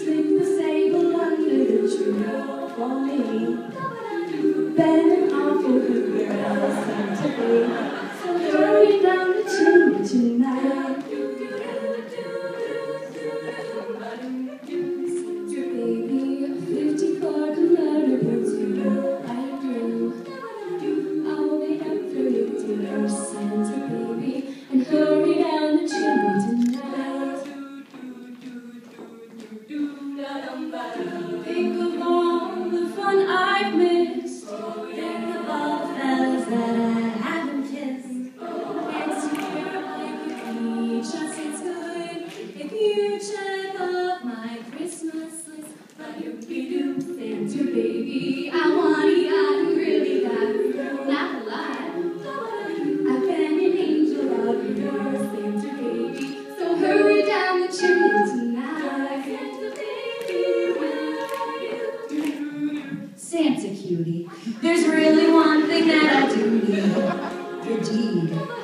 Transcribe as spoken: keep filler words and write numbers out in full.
Swing the sable under the tree for me. Ben and awful good girl, Santa baby. So hurry down the chimney tonight. Santa baby, fifty-four dollar birds you I do. I'll wait up for you, dear Santa baby, and hurry down the chimney tonight. Think of all the fun I've missed. Think of all the fellas that I haven't kissed. It's here like a beach, just it's good if you check off my Christmas list. But you be do, Santa baby, I want it, I really got not a lie. I've been an angel of yours, Santa baby, so hurry down the chimney tonight. Santa cutie, there's really one thing that I do need, your deed.